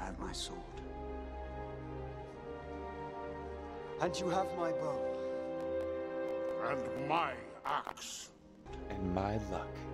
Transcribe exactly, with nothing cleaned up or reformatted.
have my sword. And you have my bow. And my axe. And my luck.